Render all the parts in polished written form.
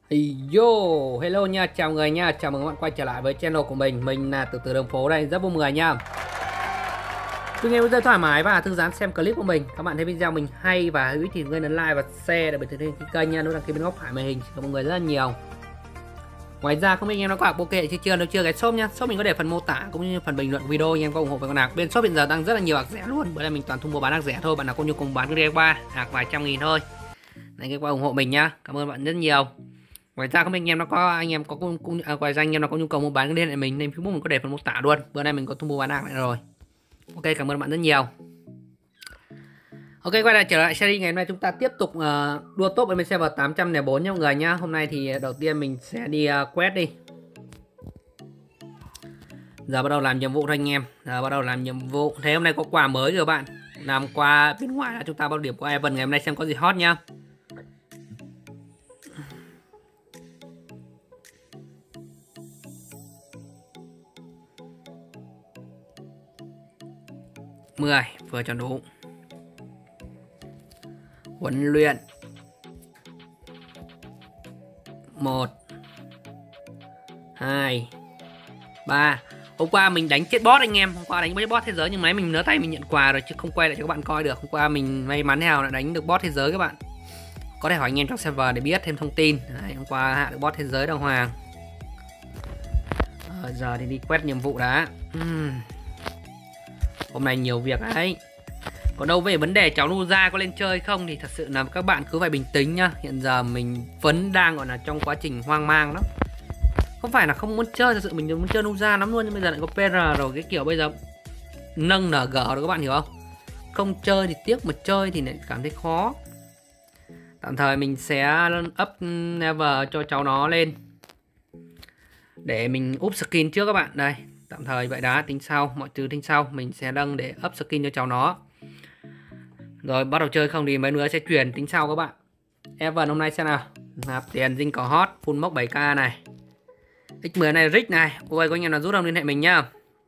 Yo, hello nha, chào người nha, chào mừng các bạn quay trở lại với channel của mình là từ đường phố đây, rất vui người nha. Cứ nghe bây giờ thoải mái và thư giãn xem clip của mình. Các bạn thấy video mình hay và hữu ích thì nhấn like và share để biệt thực hiện kênh nha, nút đăng ký bên góc phải màn hình. Cảm ơn mọi người rất là nhiều. Ngoài ra không biết anh em nó có ok chưa cái shop nhá. Shop mình có để phần mô tả cũng như phần bình luận video, anh em có ủng hộ với con nào. Bên shop hiện giờ đang rất là nhiều hạc rẻ luôn. Bữa nay mình toàn thu mua bán hạc rẻ thôi, bạn nào có nhu cầu bán cái qua hạc vài trăm nghìn thôi. Này cái qua ủng hộ mình nhá. Cảm ơn bạn rất nhiều. Ngoài ra không biết anh em nó có ngoài ra anh em nó có nhu cầu mua bán cái liên hệ mình nên Facebook mình có để phần mô tả luôn. Bữa nay mình có thu mua bán hàng lại rồi. Ok, cảm ơn bạn rất nhiều. Ok, quay lại trở lại series ngày hôm nay chúng ta tiếp tục đua top bên server 804 nha mọi người nhá. Hôm nay thì đầu tiên mình sẽ đi quét đi. Giờ bắt đầu làm nhiệm vụ thôi anh em. Giờ bắt đầu làm nhiệm vụ. Thế hôm nay có quà mới rồi bạn. Làm qua bên ngoài là chúng ta bao điểm qua Evan ngày hôm nay xem có gì hot nhá. Mười vừa cho đủ. Huấn luyện 1 2 3. Hôm qua mình đánh chết boss anh em. Hôm qua đánh boss thế giới nhưng máy mình nỡ tay mình nhận quà rồi chứ không quay lại cho các bạn coi được. Hôm qua mình may mắn nào lại đánh được boss thế giới các bạn. Có thể hỏi anh em trong server để biết thêm thông tin. Đấy, hôm qua hạ được boss thế giới đàng hoàng. Giờ thì đi quét nhiệm vụ đã. Hôm nay nhiều việc đấy. Còn đâu về vấn đề cháu Nuza có lên chơi không thì thật sự là các bạn cứ phải bình tĩnh nhá. Hiện giờ mình vẫn đang gọi là trong quá trình hoang mang lắm. Không phải là không muốn chơi, thật sự mình muốn chơi Nuza lắm luôn. Nhưng bây giờ lại có PR rồi, cái kiểu bây giờ nâng NG rồi các bạn hiểu không. Không chơi thì tiếc, mà chơi thì lại cảm thấy khó. Tạm thời mình sẽ up level cho cháu nó lên để mình up skin trước các bạn. Đây, tạm thời vậy đã, tính sau, mọi thứ tính sau. Mình sẽ nâng để up skin cho cháu nó. Rồi bắt đầu chơi không thì mấy nữa sẽ chuyển tính sau các bạn. Evan hôm nay xem nào. Nạp tiền dinh có hot, full mốc 7k này. X10 này Rick này. Ôi có anh em nào rút không liên hệ mình nhá.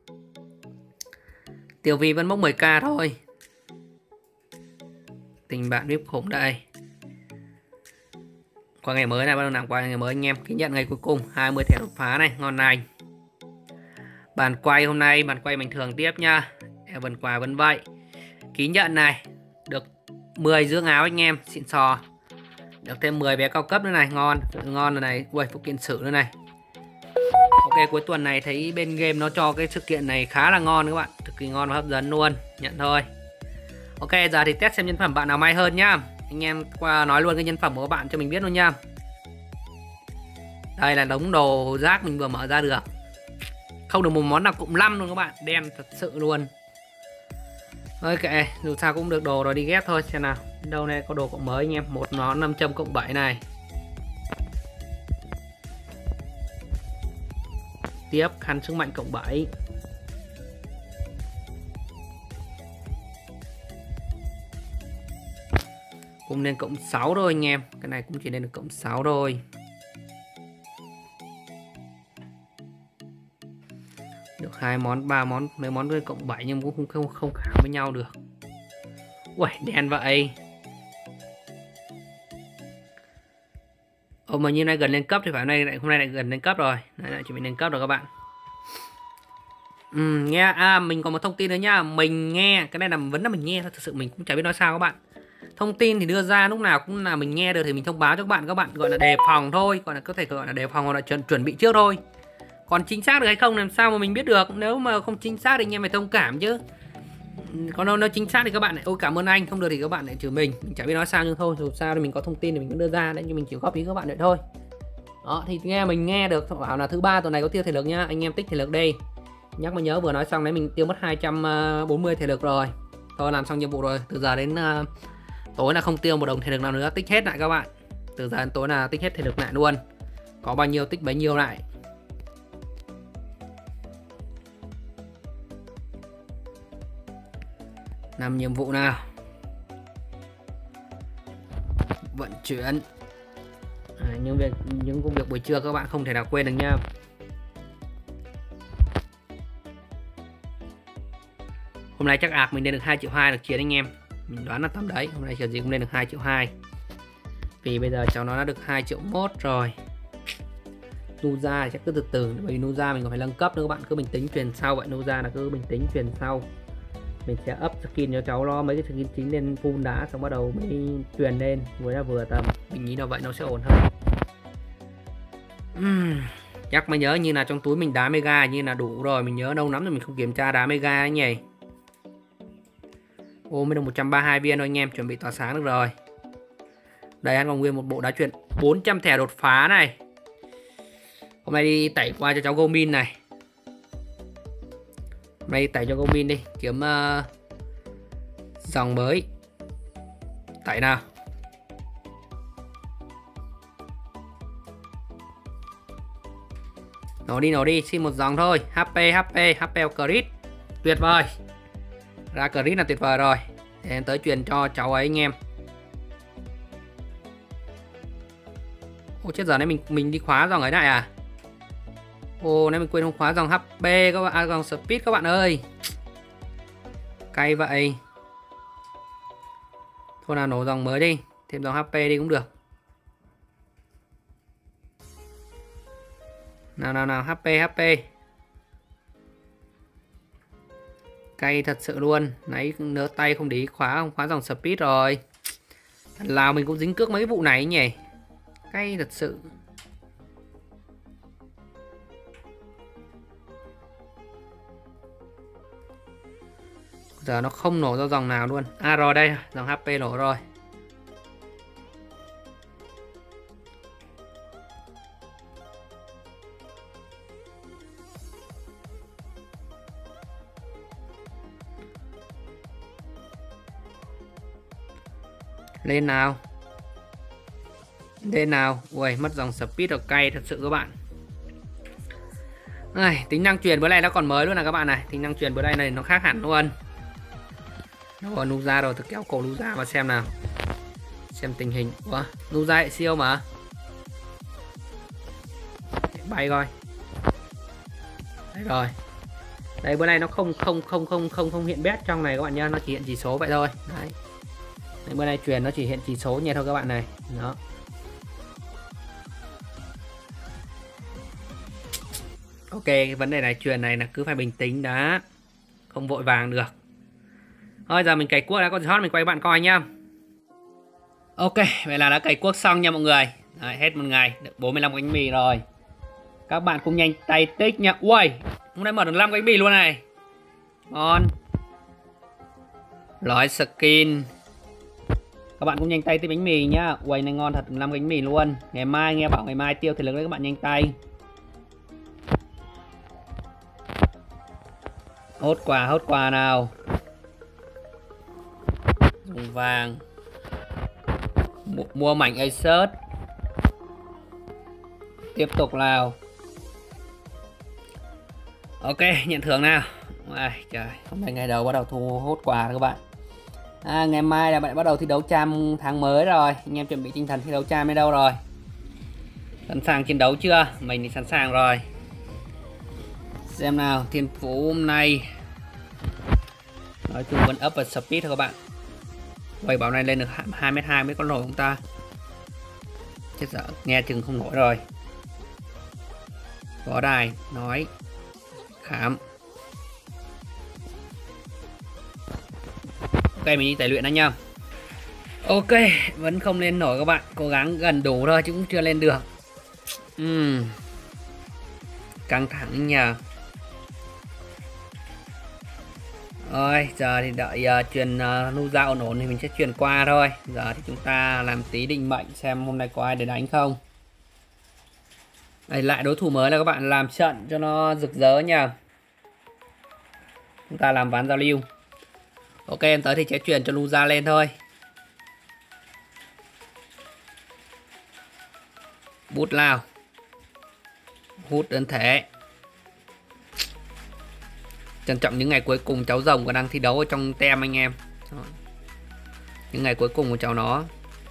Tiểu vì vẫn mốc 10k thôi. Tình bạn VIP khủng đây. Qua ngày mới này, bắt đầu làm qua ngày mới anh em. Ký nhận ngày cuối cùng 20 thẻ đột phá này, ngon lành. Bàn quay hôm nay, bàn quay bình thường tiếp nha. Evan quà vẫn vậy. Ký nhận này. Được 10 dưỡng áo anh em, xịn sò. Được thêm 10 vé cao cấp nữa này, ngon. Ngon rồi này, ui, phụ kiện sử nữa này. Ok, cuối tuần này thấy bên game nó cho cái sự kiện này khá là ngon các bạn. Cực kỳ ngon và hấp dẫn luôn, nhận thôi. Ok, giờ thì test xem nhân phẩm bạn nào may hơn nhá. Anh em qua nói luôn cái nhân phẩm của các bạn cho mình biết luôn nha. Đây là đống đồ rác mình vừa mở ra được. Không được một món nào cụm 5 luôn các bạn, đen thật sự luôn. Ok, dù sao cũng được đồ rồi, đi ghép thôi xem nào. Đâu này có đồ cộng mới anh em, một nó 500 cộng 7 này. Tiếp khăn sức mạnh cộng 7. Cũng nên cộng 6 thôi anh em. Cái này cũng chỉ nên được cộng 6 thôi. Được 2 món, 3 món, mấy món với cộng 7 nhưng cũng không kháng với nhau được. Ui, đen vậy. Mà như này gần lên cấp thì phải hôm nay lại gần lên cấp rồi. Đây lại chuẩn bị lên cấp rồi các bạn. Nghe mình còn một thông tin nữa nhá. Mình nghe, cái này là vẫn là mình nghe thôi, thật sự mình cũng chả biết nói sao các bạn. Thông tin thì đưa ra lúc nào cũng là mình nghe được thì mình thông báo cho các bạn gọi là đề phòng thôi, gọi là có thể gọi là đề phòng hoặc là chuẩn bị trước thôi. Còn chính xác được hay không làm sao mà mình biết được. Nếu mà không chính xác thì anh em phải thông cảm chứ. Còn đâu nó chính xác thì các bạn lại ôi cảm ơn anh, không được thì các bạn lại chửi mình chả biết nói sao nhưng thôi, dù sao thì mình có thông tin thì mình cũng đưa ra đấy, nhưng mình chỉ góp ý các bạn vậy thôi. Đó thì mình nghe được bảo là thứ ba tuần này có tiêu thể lực nhá, anh em tích thể lực đi. Nhắc mà nhớ vừa nói xong đấy mình tiêu mất 240 thể lực rồi. Thôi làm xong nhiệm vụ rồi, từ giờ đến tối là không tiêu một đồng thể lực nào nữa, tích hết lại các bạn. Từ giờ đến tối là tích hết thể lực lại luôn. Có bao nhiêu tích bấy nhiêu lại. Làm nhiệm vụ nào. Vận chuyển. Những công việc buổi trưa các bạn không thể nào quên được nha. Hôm nay chắc ạc mình lên được 2,2 triệu được chiến anh em. Mình đoán là tầm đấy. Hôm nay kiểu gì cũng lên được 2,2 triệu. Vì bây giờ cháu nó đã được 2,1 triệu rồi. Nuza chắc cứ từ từ, bởi vì Nuza mình còn phải nâng cấp nữa các bạn, cứ bình tĩnh truyền sau vậy. Nuza là cứ bình tĩnh truyền sau, mình sẽ up skin cho cháu nó mấy cái skin chính lên full đã, xong bắt đầu mới truyền lên vừa tầm, mình nghĩ là vậy nó sẽ ổn hơn. Chắc mới nhớ như là trong túi mình đá mega như là đủ rồi, mình nhớ lâu lắm rồi mình không kiểm tra đá mega ấy nhỉ. Ô, mới được 132 viên thôi anh em, chuẩn bị tỏa sáng được rồi. Đây anh còn nguyên một bộ đá truyền 400 thẻ đột phá này. Hôm nay đi tẩy qua cho cháu Gomin này. Hôm nay tẩy cho Gomin đi, kiếm dòng mới. Tẩy nào. Nó đi, xin một dòng thôi. HP crit. Tuyệt vời. Ra crit là tuyệt vời rồi. Để em tới truyền cho cháu ấy anh em. Ô chết, giờ này mình đi khóa dòng ấy lại à? Ô, nãy mình quên không khóa dòng HP các bạn, dòng speed các bạn ơi. Cay vậy. Thôi nào, nổ dòng mới đi, thêm dòng HP đi cũng được. Nào HP. Cay thật sự luôn. Nãy nỡ tay không để ý khóa dòng speed rồi. Lào mình cũng dính cước mấy vụ này nhỉ. Cay thật sự. Giờ nó không nổ ra dòng nào luôn. À rồi đây, dòng HP nổ rồi. Lên nào. Ui, mất dòng speed rồi, cay thật sự các bạn. Tính năng truyền bữa nay nó còn mới luôn nè các bạn này. Tính năng truyền bữa nay này nó khác hẳn luôn. Nó còn Nuza rồi, tôi kéo cổ Nuza vào xem nào. Xem tình hình. Ủa, Nuza hệ siêu mà. Bay coi. Đấy rồi. Đây bữa nay nó không hiện bet trong này các bạn nhá, nó chỉ hiện chỉ số vậy thôi. Đấy. Đấy, bữa nay truyền nó chỉ hiện chỉ số nhẹ thôi các bạn này. Đó. Ok, cái vấn đề này truyền này là cứ phải bình tĩnh đã. Không vội vàng được. Thôi giờ mình cày cuốc đã, có gì hot mình quay bạn coi nhá. Ok, vậy là đã cày cuốc xong nha mọi người. Đấy, hết một ngày, được 45 bánh mì rồi. Các bạn cũng nhanh tay tích nha. Ui, hôm nay mở được 5 bánh mì luôn này. Ngon. Lói skin. Các bạn cũng nhanh tay tích bánh mì nhá. Ui, này ngon thật, 5 bánh mì luôn. Ngày mai, nghe bảo ngày mai tiêu thì lực đấy các bạn nhanh tay. Hốt quà nào. Dùng vàng. Mua mảnh Asus. Tiếp tục nào. Ok, nhận thưởng nào. Trời, hôm nay ngày đầu bắt đầu thu hốt quà các bạn. Ngày mai là bạn bắt đầu thi đấu cham tháng mới rồi. Anh em chuẩn bị tinh thần thi đấu cham đến đâu rồi? Sẵn sàng chiến đấu chưa? Mình thì sẵn sàng rồi. Xem nào, thiên phú hôm nay nói chung vẫn up và speed thôi các bạn. Vậy bảo này lên được 2m2 mới có nổi không ta? Chết dở, nghe chừng không nổi rồi. Có đài, nói, khám. Ok, mình đi tẩy luyện đã nha. Ok, vẫn không lên nổi các bạn. Cố gắng gần đủ thôi chứ cũng chưa lên được. Căng thẳng nhờ. Rồi, giờ thì đợi truyền Nuza ổn thì mình sẽ truyền qua thôi. Giờ thì chúng ta làm tí định mệnh xem hôm nay có ai để đánh không. Đây, lại đối thủ mới là các bạn, làm trận cho nó rực rỡ nha. Chúng ta làm ván giao lưu. Ok, em tới thì sẽ truyền cho Nuza lên thôi. Bút lao. Hút đơn thể. Trân trọng những ngày cuối cùng cháu rồng còn đang thi đấu ở trong tem anh em. Những ngày cuối cùng của cháu nó.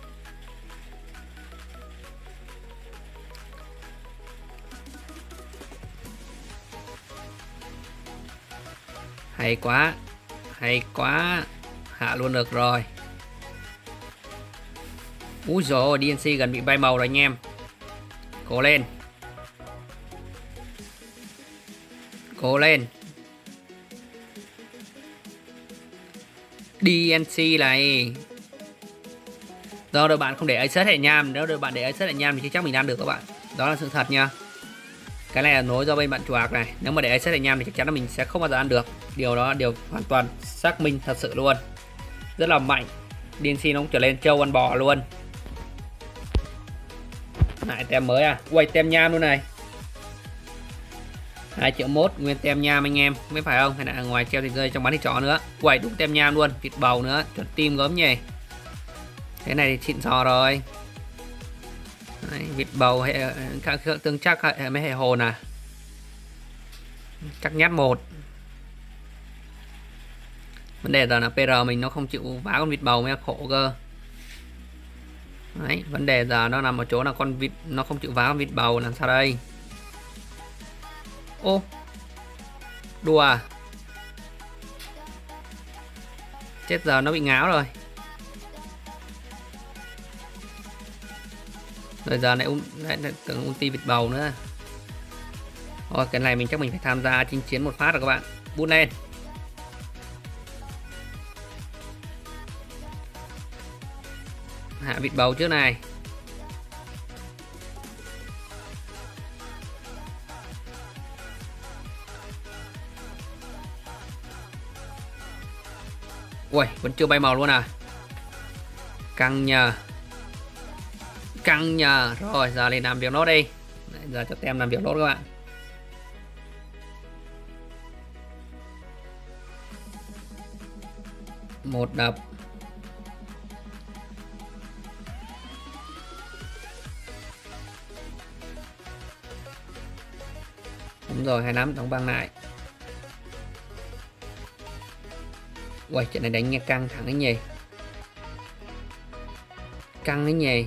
Hay quá. Hay quá. Hạ luôn được rồi. Úi dồi ôi, DNC gần bị bay màu rồi anh em. Cố lên. Cố lên. DNC này. Do đội bạn không để Aces hệ nham, nếu đội bạn để Aces hệ nham thì chắc mình làm được các bạn. Đó là sự thật nha. Cái này là nối do bên bạn chuột này. Nếu mà để Aces hệ nham thì chắc chắn là mình sẽ không bao giờ ăn được. Điều đó là điều hoàn toàn xác minh thật sự luôn. Rất là mạnh. DNC nó cũng trở lên trâu ăn bò luôn. Lại tem mới à? Quay tem nham luôn này. 2 triệu mốt nguyên tem nham anh em, mới phải không? Hay là ngoài treo thịt rơi trong bán thịt chó nữa. Quẩy đúng tem nham luôn, thịt bầu nữa, chuẩn tim gớm nhỉ. Cái này thì xịn sò rồi. Đấy, vịt bầu hệ tương chắc mấy hệ hồn à. Chắc nhát một. Vấn đề là PR mình nó không chịu vá con vịt bầu mới khổ cơ. Đấy, vấn đề giờ nó nằm ở chỗ là con vịt nó không chịu vá con vịt bầu, làm sao đây? Ô, đùa à? Chết, giờ nó bị ngáo rồi. Rồi giờ lại tưởng ulti vịt bầu nữa. Rồi cái này mình chắc mình phải tham gia chinh chiến một phát rồi các bạn. Bút lên. Hạ vịt bầu trước này. Ui, vẫn chưa bay màu luôn à. Căng nhờ. Căng nhờ. Rồi, giờ lên làm việc nốt đi. Đấy, giờ cho tem làm việc nốt các bạn. Một đập. Đúng rồi, 25 đóng băng lại. Ui, trận này đánh nghe căng thẳng đấy nhỉ. Căng đấy nhỉ.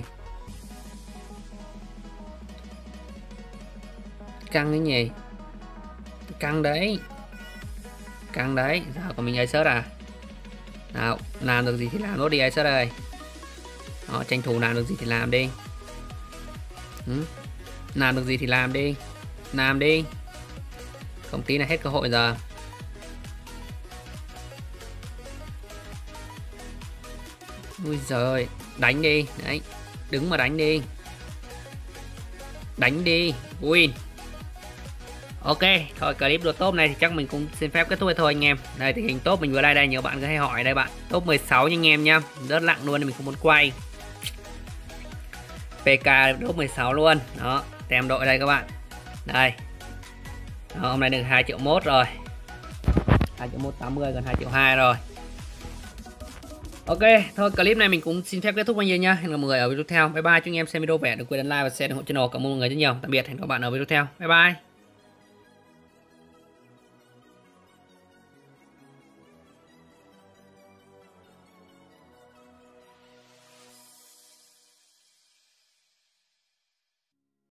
Căng đấy nhỉ. Căng đấy. Căng đấy. Giờ còn mình Aces à. Nào, làm được gì thì làm nốt đi Aces ơi. Đó, tranh thủ làm được gì thì làm đi. Làm được gì thì làm đi. Làm đi. Không tí là hết cơ hội giờ. Ui giời ơi. Đánh đi. Đấy. Đứng mà đánh đi. Đánh đi. Win. Ok. Thôi clip đột top này thì chắc mình cũng xin phép kết thúc thôi anh em. Đây thì hình top mình vừa đây nhiều bạn cứ hay hỏi đây bạn. Top 16 nha anh em nhá. Rất lặng luôn nên mình không muốn quay. PK top 16 luôn. Đó. Tem đội đây các bạn. Đây. Đó, hôm nay được 2 triệu mốt rồi. 2 triệu 180 gần 2 triệu 2 rồi. Ok, thôi clip này mình cũng xin phép kết thúc bao nhiêu nha. Hẹn gặp mọi người ở video tiếp theo. Bye bye, chúc anh em xem video vẻ đừng quên ấn like và share ủng hộ channel. Cảm ơn mọi người rất nhiều. Tạm biệt, hẹn gặp các bạn ở video tiếp theo. Bye bye.